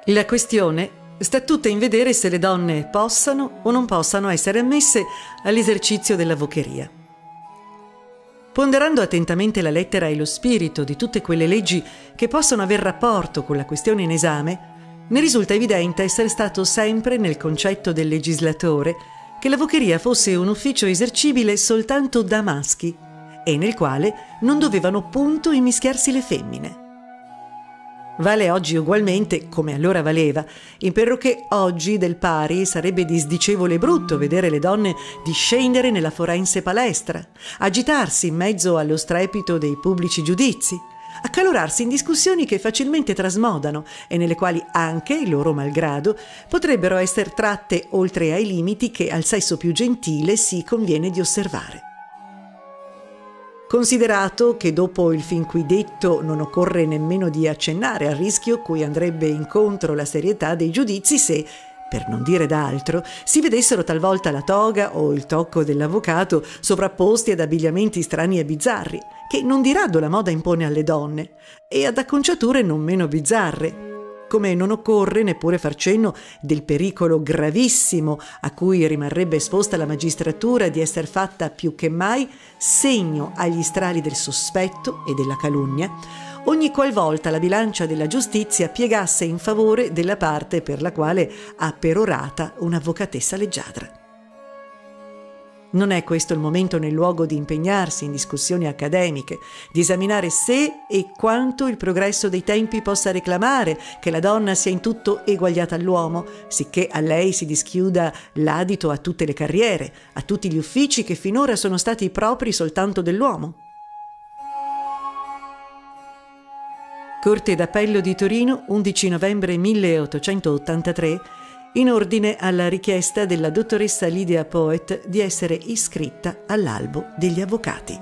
La questione sta tutta in vedere se le donne possano o non possano essere ammesse all'esercizio dell'avvocatessa. Ponderando attentamente la lettera e lo spirito di tutte quelle leggi che possono aver rapporto con la questione in esame, ne risulta evidente essere stato sempre nel concetto del legislatore che l'avvocatessa fosse un ufficio esercibile soltanto da maschi e nel quale non dovevano punto immischiarsi le femmine. Vale oggi ugualmente, come allora valeva, impero che oggi del pari sarebbe disdicevole e brutto vedere le donne discendere nella forense palestra, agitarsi in mezzo allo strepito dei pubblici giudizi, accalorarsi in discussioni che facilmente trasmodano e nelle quali anche, loro malgrado, potrebbero essere tratte oltre ai limiti che al sesso più gentile si conviene di osservare. Considerato che dopo il fin qui detto non occorre nemmeno di accennare al rischio cui andrebbe incontro la serietà dei giudizi se, per non dire d'altro, si vedessero talvolta la toga o il tocco dell'avvocato sovrapposti ad abbigliamenti strani e bizzarri, che non di rado la moda impone alle donne, e ad acconciature non meno bizzarre, come non occorre neppure far cenno del pericolo gravissimo a cui rimarrebbe esposta la magistratura di essere fatta più che mai segno agli strali del sospetto e della calunnia, ogni qualvolta la bilancia della giustizia piegasse in favore della parte per la quale ha perorata un'avvocatessa leggiadra. Non è questo il momento né il luogo di impegnarsi in discussioni accademiche, di esaminare se e quanto il progresso dei tempi possa reclamare che la donna sia in tutto eguagliata all'uomo, sicché a lei si dischiuda l'adito a tutte le carriere, a tutti gli uffici che finora sono stati propri soltanto dell'uomo. Corte d'Appello di Torino, 11 novembre 1883, in ordine alla richiesta della dottoressa Lydia Poet di essere iscritta all'albo degli avvocati.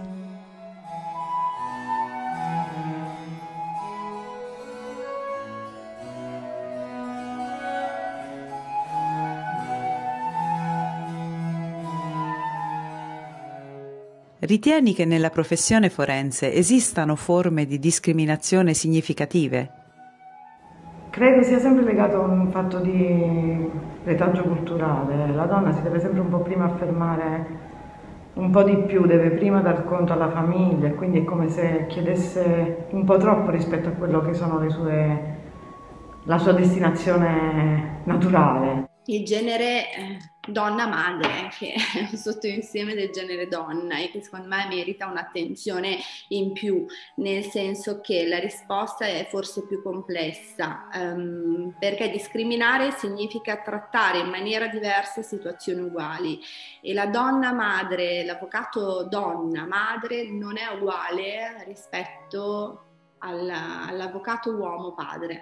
Ritieni che nella professione forense esistano forme di discriminazione significative? Credo sia sempre legato a un fatto di retaggio culturale. La donna si deve sempre un po' prima affermare un po' di più, deve prima dar conto alla famiglia, e quindi è come se chiedesse un po' troppo rispetto a quello che sono la sua destinazione naturale. Il genere donna-madre, che è un sottoinsieme del genere donna e che secondo me merita un'attenzione in più, nel senso che la risposta è forse più complessa, perché discriminare significa trattare in maniera diversa situazioni uguali, e la donna-madre, l'avvocato donna-madre non è uguale rispetto all'avvocato uomo-padre.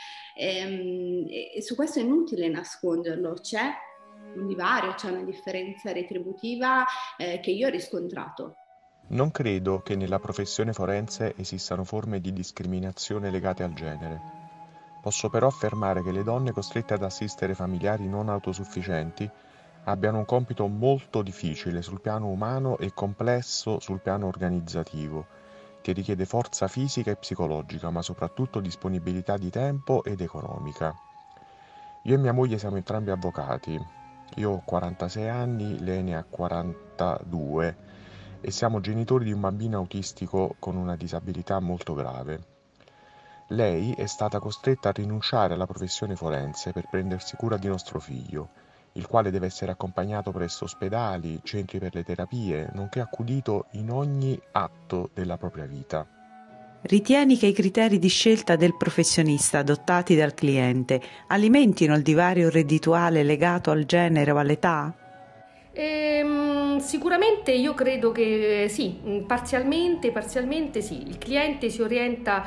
E su questo è inutile nasconderlo, c'è un divario, c'è una differenza retributiva che io ho riscontrato. Non credo che nella professione forense esistano forme di discriminazione legate al genere. Posso però affermare che le donne costrette ad assistere familiari non autosufficienti abbiano un compito molto difficile sul piano umano e complesso sul piano organizzativo, che richiede forza fisica e psicologica, ma soprattutto disponibilità di tempo ed economica. Io e mia moglie siamo entrambi avvocati. Io ho 46 anni, lei ne ha 42 e siamo genitori di un bambino autistico con una disabilità molto grave. Lei è stata costretta a rinunciare alla professione forense per prendersi cura di nostro figlio, il quale deve essere accompagnato presso ospedali, centri per le terapie, nonché accudito in ogni atto della propria vita. Ritieni che i criteri di scelta del professionista adottati dal cliente alimentino il divario reddituale legato al genere o all'età? Sicuramente io credo che sì, parzialmente sì. Il cliente si orienta,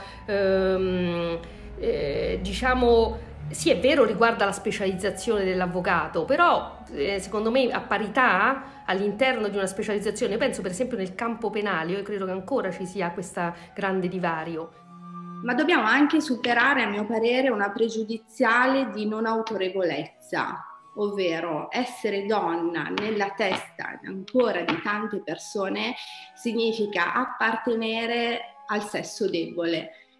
diciamo, sì, è vero, riguarda la specializzazione dell'avvocato, però secondo me a parità all'interno di una specializzazione, penso per esempio nel campo penale, io credo che ancora ci sia questo grande divario. Ma dobbiamo anche superare, a mio parere, una pregiudiziale di non autorevolezza, ovvero essere donna nella testa ancora di tante persone significa appartenere al sesso debole.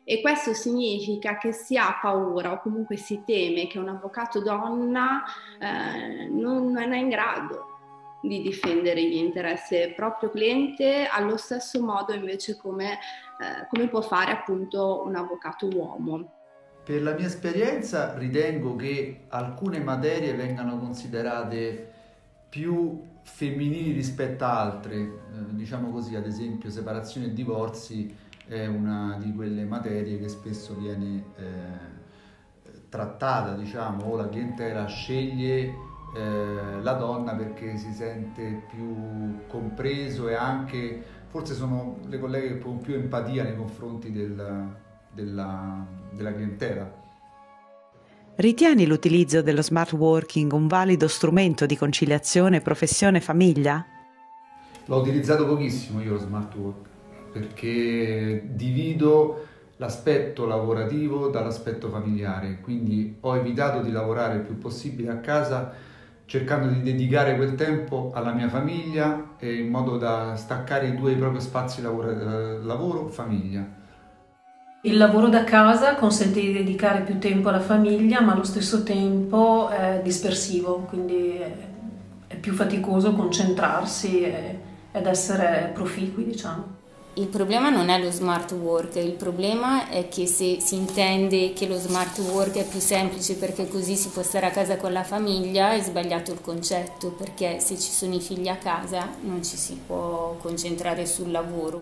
E questo significa che si ha paura o comunque si teme che un avvocato donna non è in grado di difendere gli interessi del proprio cliente allo stesso modo invece come può fare appunto un avvocato uomo. Per la mia esperienza ritengo che alcune materie vengano considerate più femminili rispetto a altre, diciamo così, ad esempio separazione e divorzi è una di quelle materie che spesso viene trattata, diciamo, o la clientela sceglie la donna perché si sente più compreso e anche forse sono le colleghe con più empatia nei confronti della clientela. Ritieni l'utilizzo dello smart working un valido strumento di conciliazione professione-famiglia? L'ho utilizzato pochissimo io lo smart work, perché divido l'aspetto lavorativo dall'aspetto familiare, quindi ho evitato di lavorare il più possibile a casa, cercando di dedicare quel tempo alla mia famiglia in modo da staccare i due propri spazi lavoro-famiglia. Il lavoro da casa consente di dedicare più tempo alla famiglia, ma allo stesso tempo è dispersivo, quindi è più faticoso concentrarsi ed essere proficui, diciamo. Il problema non è lo smart work, il problema è che se si intende che lo smart work è più semplice perché così si può stare a casa con la famiglia, è sbagliato il concetto, perché se ci sono i figli a casa non ci si può concentrare sul lavoro.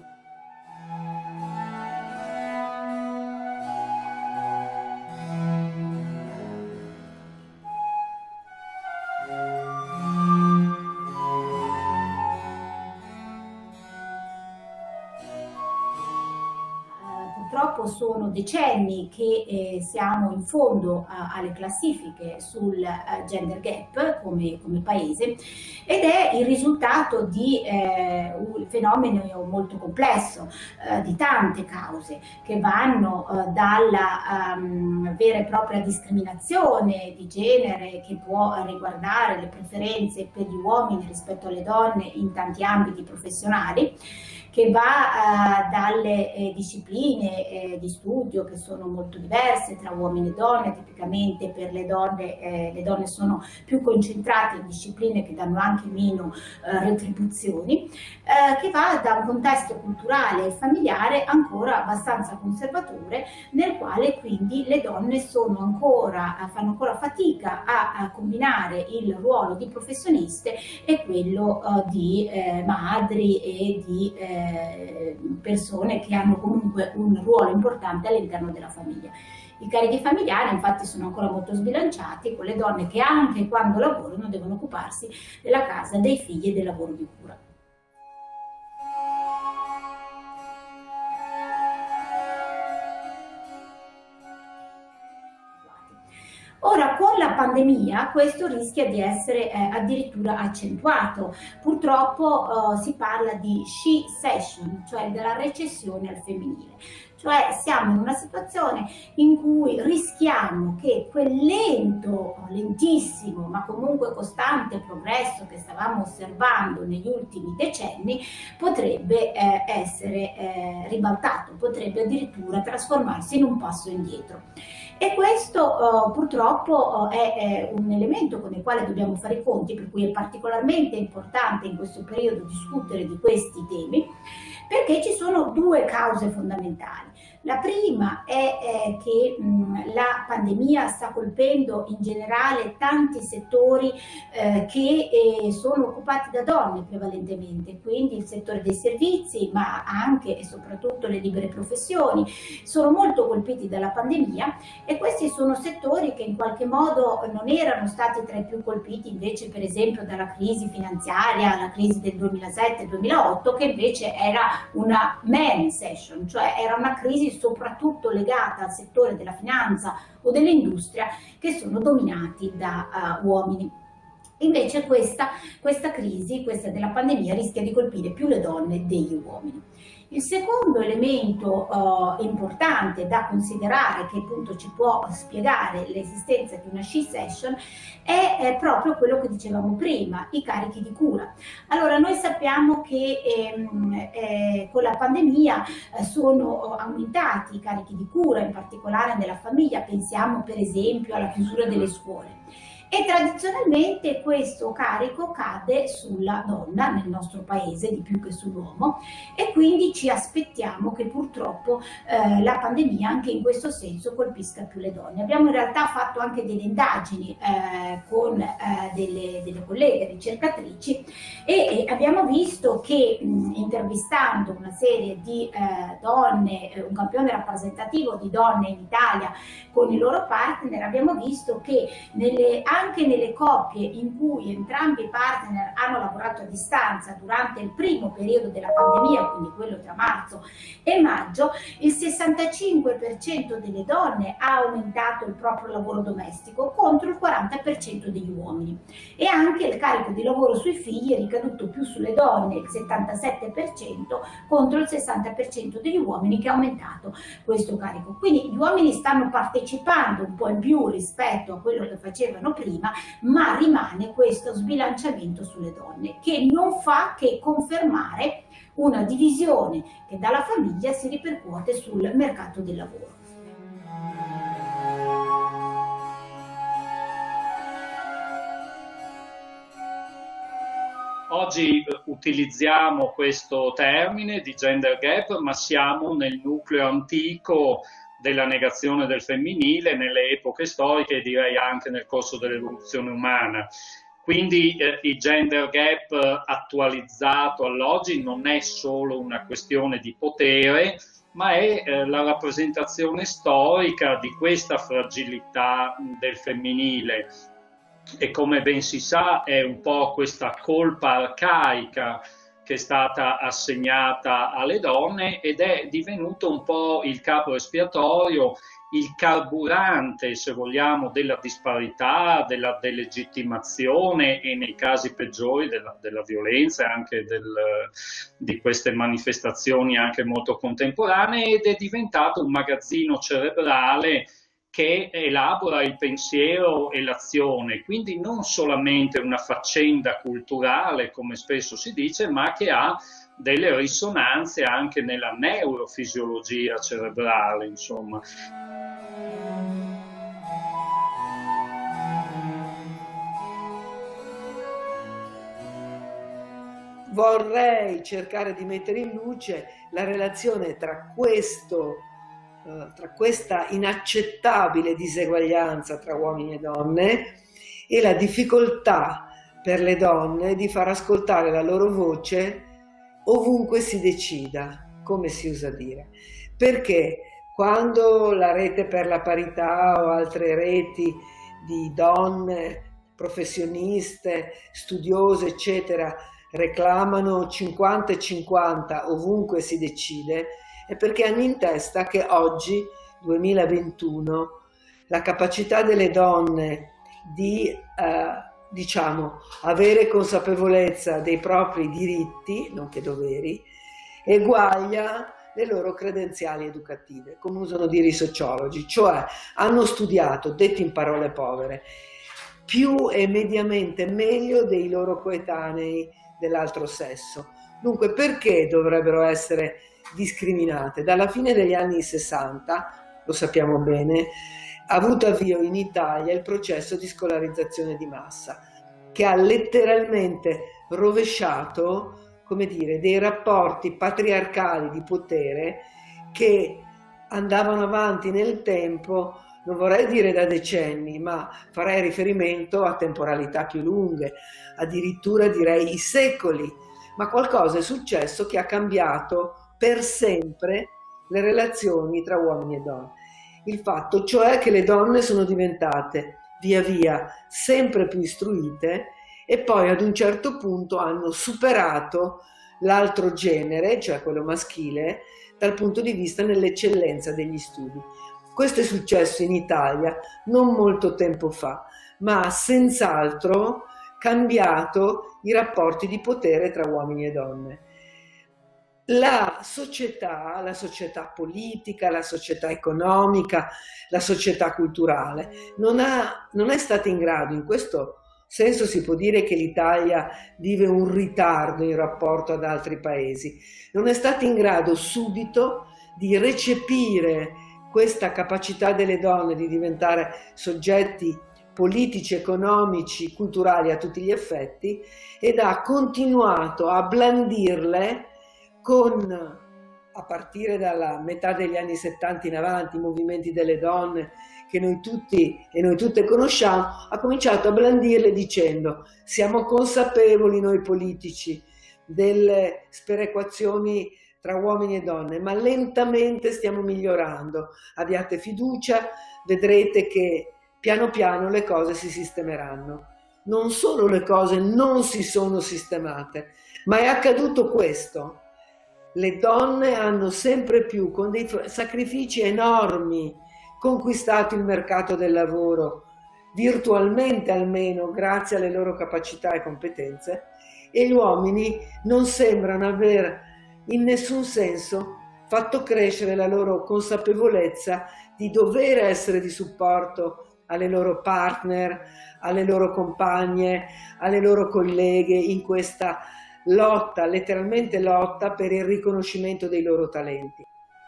Purtroppo sono decenni che siamo in fondo alle classifiche sul gender gap come paese, ed è il risultato di un fenomeno molto complesso, di tante cause che vanno dalla vera e propria discriminazione di genere, che può riguardare le preferenze per gli uomini rispetto alle donne in tanti ambiti professionali, che va dalle discipline di studio che sono molto diverse tra uomini e donne. Tipicamente per le donne sono più concentrate in discipline che danno anche meno retribuzioni, che va da un contesto culturale e familiare ancora abbastanza conservatore, nel quale quindi le donne fanno ancora fatica a combinare il ruolo di professioniste e quello di madri e di persone che hanno comunque un ruolo importante all'interno della famiglia. I carichi familiari infatti sono ancora molto sbilanciati, con le donne che anche quando lavorano devono occuparsi della casa, dei figli e del lavoro di cura. Ora, con la pandemia questo rischia di essere addirittura accentuato. Purtroppo si parla di she-cession, cioè della recessione al femminile. Cioè siamo in una situazione in cui rischiamo che quel lentissimo ma comunque costante progresso che stavamo osservando negli ultimi decenni potrebbe essere ribaltato, potrebbe addirittura trasformarsi in un passo indietro. E questo purtroppo è un elemento con il quale dobbiamo fare i conti, per cui è particolarmente importante in questo periodo discutere di questi temi, perché ci sono due cause fondamentali. La prima è che la pandemia sta colpendo in generale tanti settori che sono occupati da donne prevalentemente, quindi il settore dei servizi, ma anche e soprattutto le libere professioni, sono molto colpiti dalla pandemia, e questi sono settori che in qualche modo non erano stati tra i più colpiti invece per esempio dalla crisi finanziaria, la crisi del 2007-2008, che invece era una man recession, cioè era una crisi soprattutto legata al settore della finanza o dell'industria, che sono dominati da uomini. Invece questa crisi, questa della pandemia, rischia di colpire più le donne degli uomini. Il secondo elemento importante da considerare, che appunto ci può spiegare l'esistenza di una SHE session, è proprio quello che dicevamo prima, i carichi di cura. Allora, noi sappiamo che con la pandemia sono aumentati i carichi di cura, in particolare nella famiglia, pensiamo per esempio alla chiusura delle scuole. E tradizionalmente questo carico cade sulla donna nel nostro paese di più che sull'uomo, e quindi ci aspettiamo che purtroppo la pandemia anche in questo senso colpisca più le donne. Abbiamo in realtà fatto anche delle indagini con delle colleghe ricercatrici e abbiamo visto che intervistando una serie di donne, un campione rappresentativo di donne in Italia con i loro partner, abbiamo visto che anche nelle coppie in cui entrambi i partner hanno lavorato a distanza durante il primo periodo della pandemia, quindi quello tra marzo e maggio, il 65% delle donne ha aumentato il proprio lavoro domestico contro il 40% degli uomini, e anche il carico di lavoro sui figli è ricaduto più sulle donne, il 77% contro il 60% degli uomini, che ha aumentato questo carico. Quindi gli uomini stanno partecipando un po' in più rispetto a quello che facevano prima, ma rimane questo sbilanciamento sulle donne, che non fa che confermare una divisione che dalla famiglia si ripercuote sul mercato del lavoro. Oggi utilizziamo questo termine di gender gap, ma siamo nel nucleo antico della negazione del femminile nelle epoche storiche e direi anche nel corso dell'evoluzione umana. Quindi il gender gap attualizzato all'oggi non è solo una questione di potere, ma è la rappresentazione storica di questa fragilità del femminile. E come ben si sa è un po' questa colpa arcaica che è stata assegnata alle donne ed è divenuto un po' il capro espiatorio, il carburante, se vogliamo, della disparità, della delegittimazione e nei casi peggiori della violenza, anche di queste manifestazioni anche molto contemporanee, ed è diventato un magazzino cerebrale che elabora il pensiero e l'azione, quindi non solamente una faccenda culturale, come spesso si dice, ma che ha delle risonanze anche nella neurofisiologia cerebrale, insomma. Vorrei cercare di mettere in luce la relazione tra questa inaccettabile diseguaglianza tra uomini e donne e la difficoltà per le donne di far ascoltare la loro voce ovunque si decida, come si usa dire. Perché quando la rete per la parità o altre reti di donne professioniste, studiose, eccetera, reclamano 50 e 50 ovunque si decide, è perché hanno in testa che oggi, 2021, la capacità delle donne di avere consapevolezza dei propri diritti, nonché doveri, eguaglia le loro credenziali educative, come usano dire i sociologi, cioè hanno studiato, detti in parole povere, più e mediamente meglio dei loro coetanei dell'altro sesso. Dunque, perché dovrebbero essere discriminate? Dalla fine degli anni 60, lo sappiamo bene, ha avuto avvio in Italia il processo di scolarizzazione di massa, che ha letteralmente rovesciato, come dire, dei rapporti patriarcali di potere che andavano avanti nel tempo, non vorrei dire da decenni, ma farei riferimento a temporalità più lunghe, addirittura direi i secoli, ma qualcosa è successo che ha cambiato per sempre le relazioni tra uomini e donne. Il fatto cioè che le donne sono diventate via via sempre più istruite e poi ad un certo punto hanno superato l'altro genere, cioè quello maschile, dal punto di vista nell'eccellenza degli studi. Questo è successo in Italia non molto tempo fa, ma ha senz'altro cambiato i rapporti di potere tra uomini e donne. la società politica, la società economica, la società culturale non è stata in grado, in questo senso si può dire che l'Italia vive un ritardo in rapporto ad altri paesi, non è stata in grado subito di recepire questa capacità delle donne di diventare soggetti politici, economici, culturali a tutti gli effetti, ed ha continuato a blandirle a partire dalla metà degli anni 70 in avanti, i movimenti delle donne che noi tutti e noi tutte conosciamo, ha cominciato a blandirle dicendo: siamo consapevoli noi politici delle sperequazioni tra uomini e donne, ma lentamente stiamo migliorando, abbiate fiducia, vedrete che piano piano le cose si sistemeranno. Non solo le cose non si sono sistemate, ma è accaduto questo. Le donne hanno sempre più, con dei sacrifici enormi, conquistato il mercato del lavoro, virtualmente almeno, grazie alle loro capacità e competenze, e gli uomini non sembrano aver in nessun senso fatto crescere la loro consapevolezza di dover essere di supporto alle loro partner, alle loro compagne, alle loro colleghe in questa lotta, letteralmente lotta, per il riconoscimento dei loro talenti.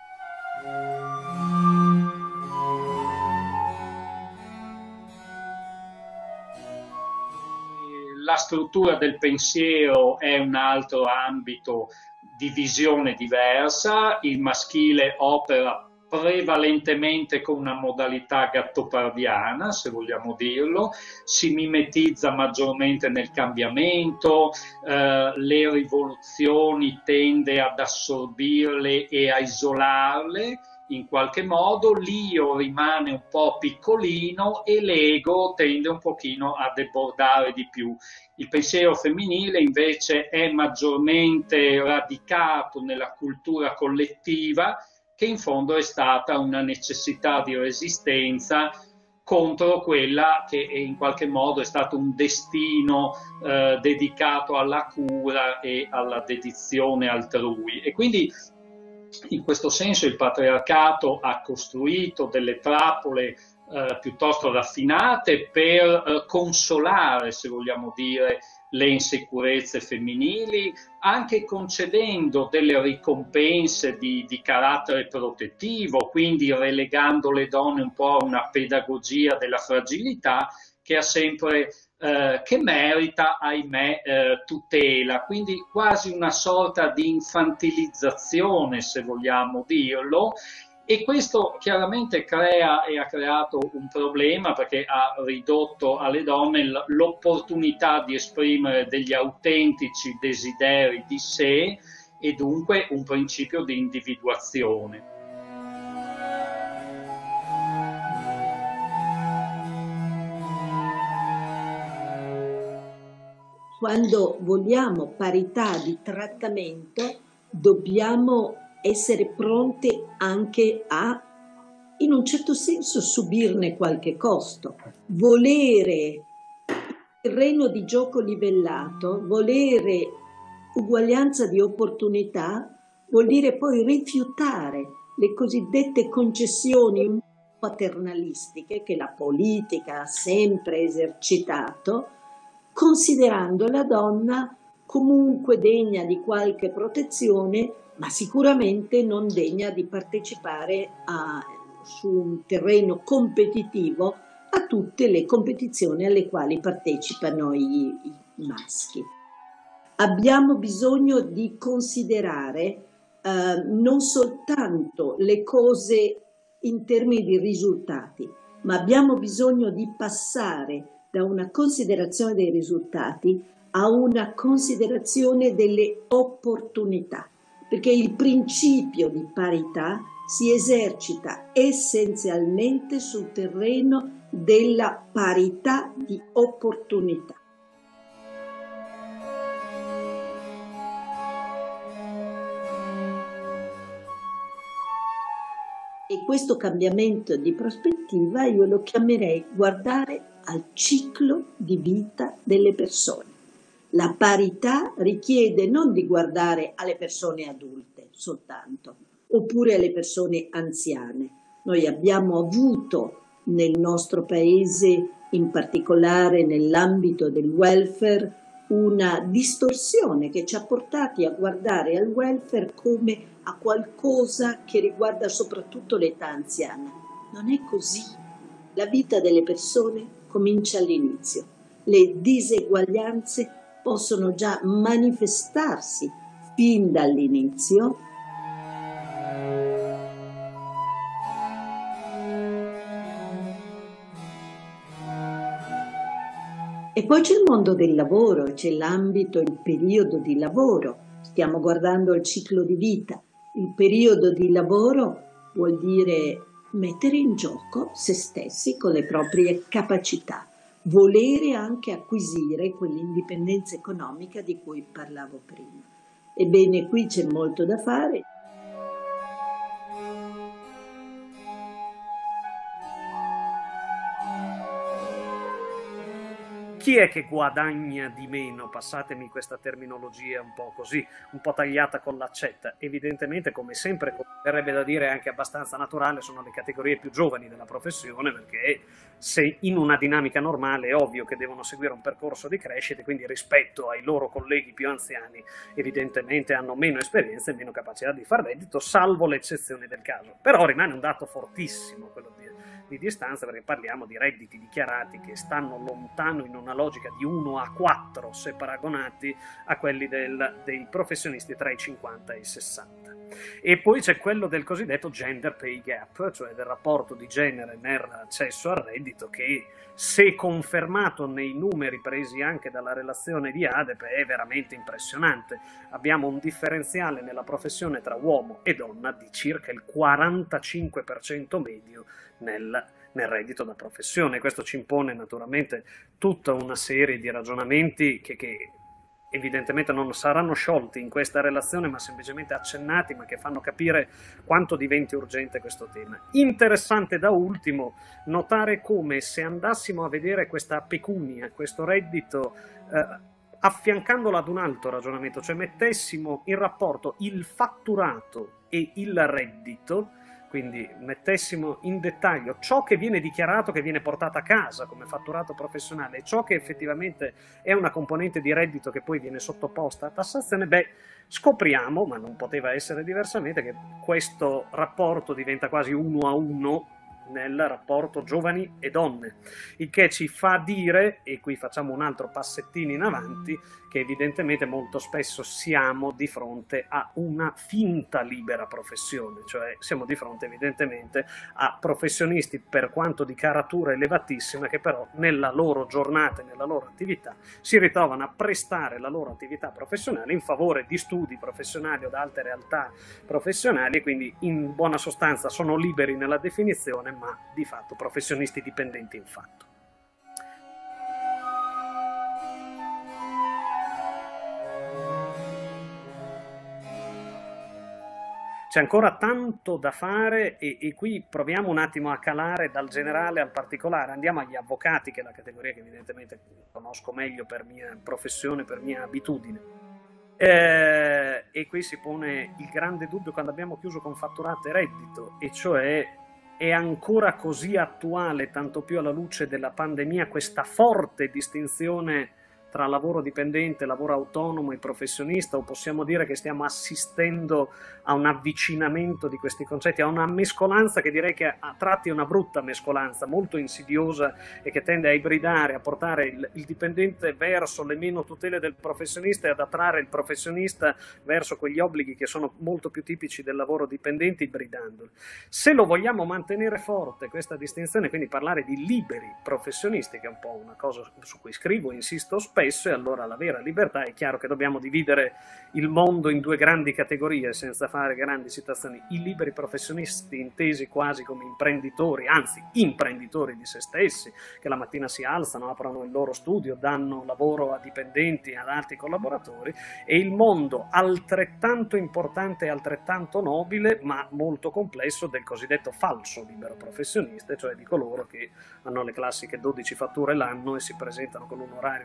La struttura del pensiero è un altro ambito di visione diversa, il maschile opera prevalentemente con una modalità gattopardiana, se vogliamo dirlo, si mimetizza maggiormente nel cambiamento, le rivoluzioni tende ad assorbirle e a isolarle in qualche modo, l'io rimane un po' piccolino e l'ego tende un pochino a debordare di più. Il pensiero femminile invece è maggiormente radicato nella cultura collettiva, che in fondo è stata una necessità di resistenza contro quella che in qualche modo è stato un destino dedicato alla cura e alla dedizione altrui. E quindi in questo senso il patriarcato ha costruito delle trappole piuttosto raffinate per consolare, se vogliamo dire, le insicurezze femminili, anche concedendo delle ricompense di carattere protettivo, quindi relegando le donne un po' a una pedagogia della fragilità che ha sempre che merita, ahimè, tutela, quindi quasi una sorta di infantilizzazione, se vogliamo dirlo. E questo chiaramente crea e ha creato un problema, perché ha ridotto alle donne l'opportunità di esprimere degli autentici desideri di sé e dunque un principio di individuazione. Quando vogliamo parità di trattamento, dobbiamo essere pronte anche a, in un certo senso, subirne qualche costo. Volere terreno di gioco livellato, volere uguaglianza di opportunità, vuol dire poi rifiutare le cosiddette concessioni paternalistiche che la politica ha sempre esercitato, considerando la donna comunque degna di qualche protezione, ma sicuramente non degna di partecipare su un terreno competitivo a tutte le competizioni alle quali partecipano i maschi. Abbiamo bisogno di considerare non soltanto le cose in termini di risultati, ma abbiamo bisogno di passare da una considerazione dei risultati a una considerazione delle opportunità, perché il principio di parità si esercita essenzialmente sul terreno della parità di opportunità. E questo cambiamento di prospettiva io lo chiamerei guardare al ciclo di vita delle persone. La parità richiede non di guardare alle persone adulte soltanto, oppure alle persone anziane. Noi abbiamo avuto nel nostro paese, in particolare nell'ambito del welfare, una distorsione che ci ha portati a guardare al welfare come a qualcosa che riguarda soprattutto l'età anziana. Non è così. La vita delle persone comincia all'inizio. Le diseguaglianze possono già manifestarsi fin dall'inizio. E poi c'è il mondo del lavoro, c'è l'ambito, il periodo di lavoro. Stiamo guardando il ciclo di vita. Il periodo di lavoro vuol dire mettere in gioco se stessi con le proprie capacità, volere anche acquisire quell'indipendenza economica di cui parlavo prima. Ebbene, qui c'è molto da fare. Chi è che guadagna di meno? Passatemi questa terminologia un po' così, un po' tagliata con l'accetta. Evidentemente, come sempre, verrebbe da dire anche abbastanza naturale, sono le categorie più giovani della professione, perché se in una dinamica normale è ovvio che devono seguire un percorso di crescita, quindi rispetto ai loro colleghi più anziani evidentemente hanno meno esperienza e meno capacità di far reddito, salvo le eccezioni del caso. Però rimane un dato fortissimo quello di distanza, perché parliamo di redditi dichiarati che stanno lontano in una logica di 1 a 4 se paragonati a quelli dei professionisti tra i 50 e i 60. E poi c'è quello del cosiddetto gender pay gap, cioè del rapporto di genere nell'accesso al reddito, che se confermato nei numeri presi anche dalla relazione di ADEP è veramente impressionante. Abbiamo un differenziale nella professione tra uomo e donna di circa il 45% medio nel reddito da professione. Questo ci impone naturalmente tutta una serie di ragionamenti che evidentemente non saranno sciolti in questa relazione, ma semplicemente accennati, ma che fanno capire quanto diventi urgente questo tema. Interessante da ultimo notare come, se andassimo a vedere questa pecunia, questo reddito, affiancandolo ad un altro ragionamento, cioè mettessimo in rapporto il fatturato e il reddito, quindi mettessimo in dettaglio ciò che viene dichiarato, che viene portato a casa come fatturato professionale, e ciò che effettivamente è una componente di reddito che poi viene sottoposta a tassazione, scopriamo, ma non poteva essere diversamente, che questo rapporto diventa quasi 1 a 1 nel rapporto giovani e donne, il che ci fa dire, e qui facciamo un altro passettino in avanti, che evidentemente molto spesso siamo di fronte a una finta libera professione, cioè siamo di fronte evidentemente a professionisti per quanto di caratura elevatissima, che però nella loro giornata e nella loro attività si ritrovano a prestare la loro attività professionale in favore di studi professionali o da altre realtà professionali, e quindi in buona sostanza sono liberi nella definizione, ma di fatto professionisti dipendenti in fatto. C'è ancora tanto da fare e qui proviamo un attimo a calare dal generale al particolare. Andiamo agli avvocati, che è la categoria che evidentemente conosco meglio per mia professione, per mia abitudine. E qui si pone il grande dubbio, quando abbiamo chiuso con fatturato e reddito, e cioè: è ancora così attuale, tanto più alla luce della pandemia, questa forte distinzione tra lavoro dipendente, lavoro autonomo e professionista, o possiamo dire che stiamo assistendo a un avvicinamento di questi concetti, a una mescolanza che direi che a tratti è una brutta mescolanza, molto insidiosa, e che tende a ibridare, a portare il dipendente verso le meno tutele del professionista e ad attrarre il professionista verso quegli obblighi che sono molto più tipici del lavoro dipendente, ibridandolo. Se lo vogliamo mantenere forte questa distinzione, quindi parlare di liberi professionisti, che è un po' una cosa su cui scrivo, insisto spesso, e allora la vera libertà, è chiaro che dobbiamo dividere il mondo in 2 grandi categorie senza fare grandi citazioni: i liberi professionisti intesi quasi come imprenditori, anzi imprenditori di se stessi, che la mattina si alzano, aprono il loro studio, danno lavoro a dipendenti, ad altri collaboratori, e il mondo altrettanto importante e altrettanto nobile, ma molto complesso, del cosiddetto falso libero professionista, cioè di coloro che hanno le classiche 12 fatture l'anno e si presentano con un orario d'ufficio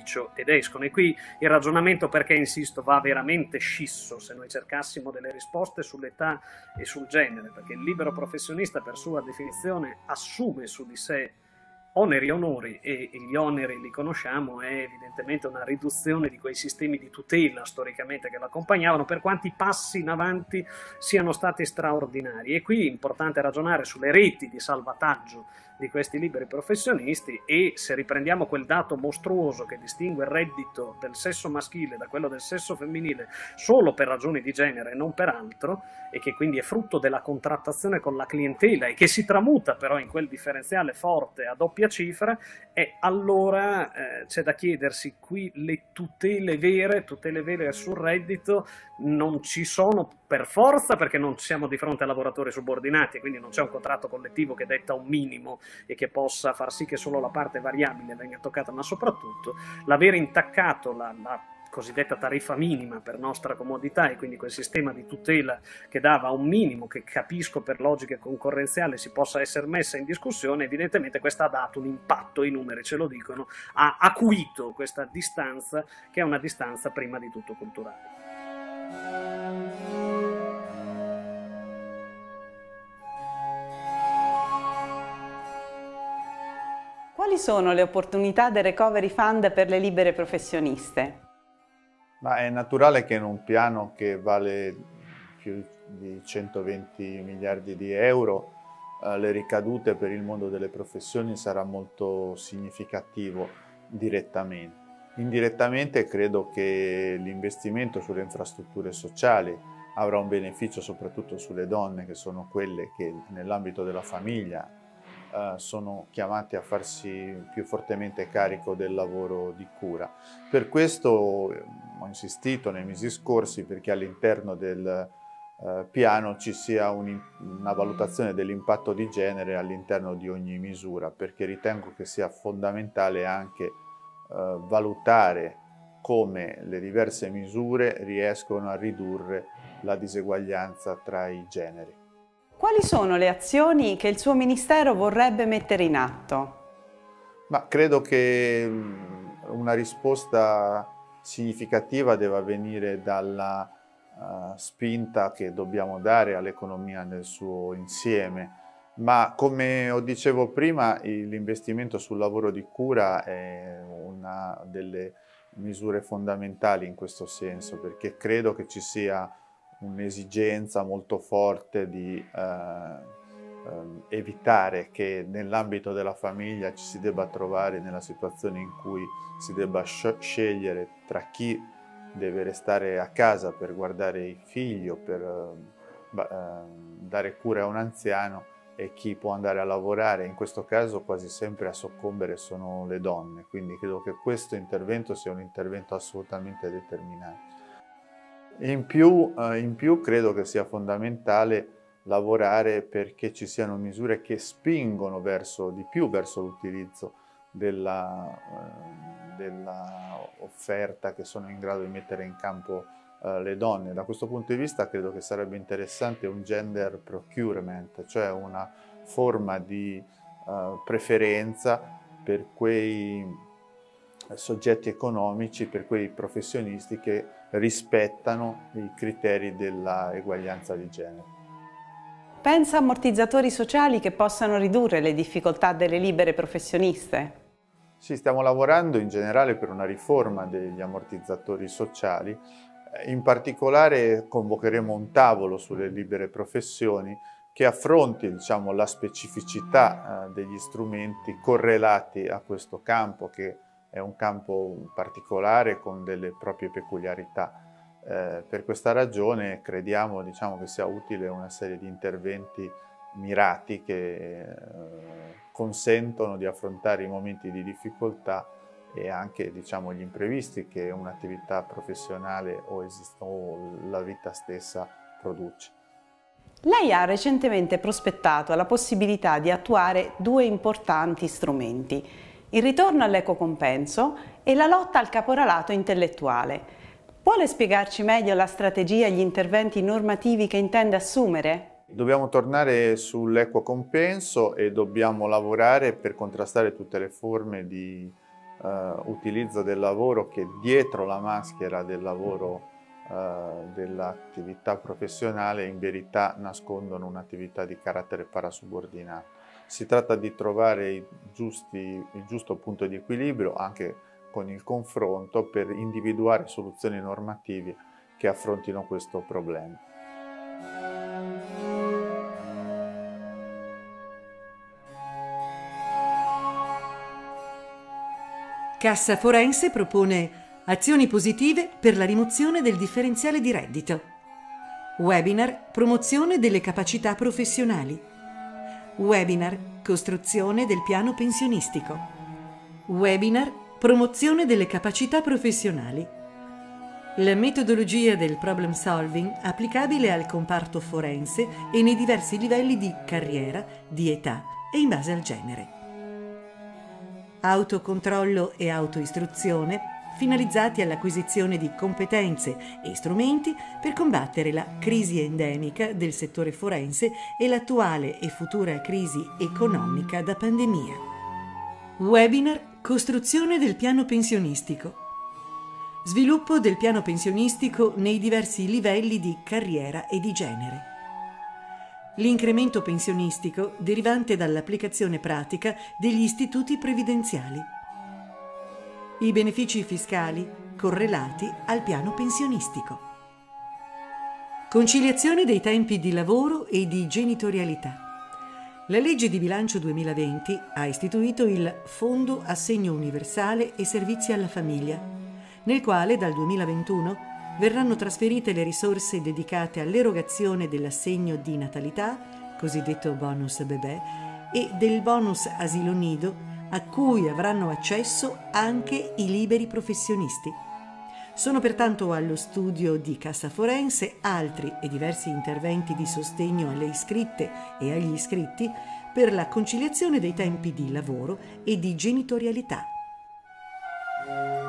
dall'ufficio ed escono. E qui il ragionamento, perché insisto, va veramente scisso se noi cercassimo delle risposte sull'età e sul genere, perché il libero professionista per sua definizione assume su di sé oneri e onori, e gli oneri li conosciamo, è evidentemente una riduzione di quei sistemi di tutela storicamente che lo accompagnavano, per quanti passi in avanti siano stati straordinari. E qui è importante ragionare sulle reti di salvataggio di questi liberi professionisti, e se riprendiamo quel dato mostruoso che distingue il reddito del sesso maschile da quello del sesso femminile solo per ragioni di genere e non per altro, e che quindi è frutto della contrattazione con la clientela e che si tramuta però in quel differenziale forte a doppia cifra, e allora c'è da chiedersi qui le tutele vere sul reddito non ci sono per forza, perché non siamo di fronte a lavoratori subordinati e quindi non c'è un contratto collettivo che detta un minimo e che possa far sì che solo la parte variabile venga toccata, ma soprattutto l'avere intaccato la cosiddetta tariffa minima per nostra comodità, e quindi quel sistema di tutela che dava un minimo, che capisco per logiche concorrenziali si possa essere messa in discussione. Evidentemente questo ha dato un impatto, i numeri ce lo dicono, ha acuito questa distanza, che è una distanza prima di tutto culturale. Quali sono le opportunità del Recovery Fund per le libere professioniste? Ma è naturale che in un piano che vale più di 120 miliardi di euro le ricadute per il mondo delle professioni sarà molto significativo direttamente. Indirettamente credo che l'investimento sulle infrastrutture sociali avrà un beneficio soprattutto sulle donne, che sono quelle che nell'ambito della famiglia sono chiamati a farsi più fortemente carico del lavoro di cura. Per questo ho insistito nei mesi scorsi perché all'interno del piano ci sia una valutazione dell'impatto di genere all'interno di ogni misura, perché ritengo che sia fondamentale anche valutare come le diverse misure riescono a ridurre la diseguaglianza tra i generi. Quali sono le azioni che il suo Ministero vorrebbe mettere in atto? Ma credo che una risposta significativa debba venire dalla spinta che dobbiamo dare all'economia nel suo insieme, ma come dicevo prima l'investimento sul lavoro di cura è una delle misure fondamentali in questo senso, perché credo che ci sia un'esigenza molto forte di evitare che nell'ambito della famiglia ci si debba trovare nella situazione in cui si debba scegliere tra chi deve restare a casa per guardare i figli o per dare cura a un anziano e chi può andare a lavorare. In questo caso quasi sempre a soccombere sono le donne, quindi credo che questo intervento sia un intervento assolutamente determinante. In più credo che sia fondamentale lavorare perché ci siano misure che spingono di più verso l'utilizzo della offerta che sono in grado di mettere in campo le donne. Da questo punto di vista credo che sarebbe interessante un gender procurement, cioè una forma di preferenza per quei soggetti economici, per quei professionisti che rispettano i criteri della eguaglianza di genere. Pensa a ammortizzatori sociali che possano ridurre le difficoltà delle libere professioniste? Sì, stiamo lavorando in generale per una riforma degli ammortizzatori sociali. In particolare convocheremo un tavolo sulle libere professioni che affronti, diciamo, la specificità degli strumenti correlati a questo campo, che è un campo particolare con delle proprie peculiarità. Per questa ragione crediamo, diciamo, che sia utile una serie di interventi mirati che consentono di affrontare i momenti di difficoltà e anche, diciamo, gli imprevisti che un'attività professionale o la vita stessa produce. Lei ha recentemente prospettato la possibilità di attuare due importanti strumenti: il ritorno all'equo compenso e la lotta al caporalato intellettuale. Vuole spiegarci meglio la strategia e gli interventi normativi che intende assumere? Dobbiamo tornare sull'equo compenso e dobbiamo lavorare per contrastare tutte le forme di utilizzo del lavoro che dietro la maschera del lavoro dell'attività professionale in verità nascondono un'attività di carattere parasubordinato. Si tratta di trovare il giusto punto di equilibrio anche con il confronto per individuare soluzioni normative che affrontino questo problema. Cassa Forense propone azioni positive per la rimozione del differenziale di reddito. Webinar promozione delle capacità professionali. Webinar costruzione del piano pensionistico. Webinar promozione delle capacità professionali. La metodologia del problem solving applicabile al comparto forense e nei diversi livelli di carriera, di età e in base al genere. Autocontrollo e autoistruzione finalizzati all'acquisizione di competenze e strumenti per combattere la crisi endemica del settore forense e l'attuale e futura crisi economica da pandemia. Webinar costruzione del piano pensionistico. Sviluppo del piano pensionistico nei diversi livelli di carriera e di genere. L'incremento pensionistico derivante dall'applicazione pratica degli istituti previdenziali. I benefici fiscali correlati al piano pensionistico. Conciliazione dei tempi di lavoro e di genitorialità. La legge di bilancio 2020 ha istituito il Fondo Assegno Universale e Servizi alla Famiglia, nel quale dal 2021 verranno trasferite le risorse dedicate all'erogazione dell'assegno di natalità, cosiddetto bonus bebè, e del bonus asilo nido, a cui avranno accesso anche i liberi professionisti. Sono pertanto allo studio di Cassa Forense altri e diversi interventi di sostegno alle iscritte e agli iscritti per la conciliazione dei tempi di lavoro e di genitorialità.